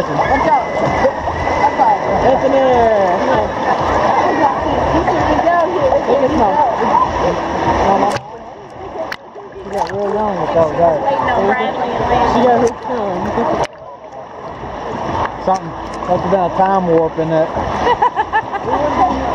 listen. Let's go. Anthony! Take it slow. She got real young with those guys. She got hooked young. Something. Must have been a time warp in that.